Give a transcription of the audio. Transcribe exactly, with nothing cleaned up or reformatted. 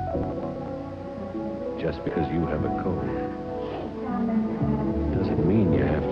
Just because you have a cold doesn't mean you have